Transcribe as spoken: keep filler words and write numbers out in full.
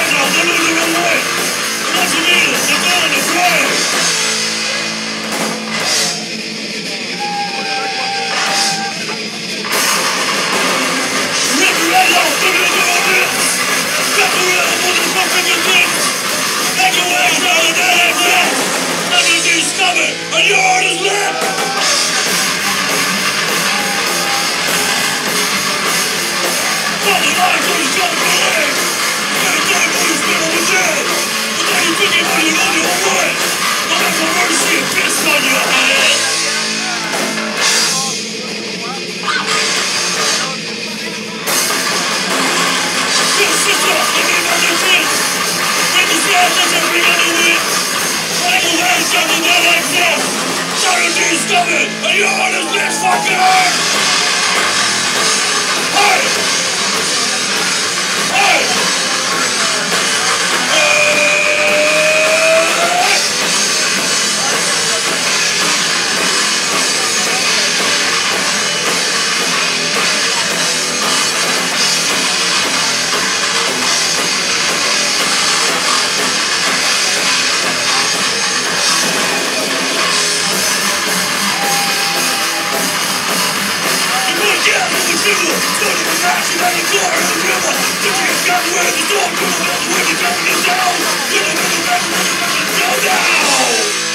And your heart is lit! All the lies that you don't believe. Every day when you spend on the dead, but then you think you're running on your way. I'll have some mercy and piss on your head. This system, I need my defense. Make the sound that's every other win. Like a way something that exists. Certainty's coming, and your heart is lit, fucker! Hey! Hey! Down!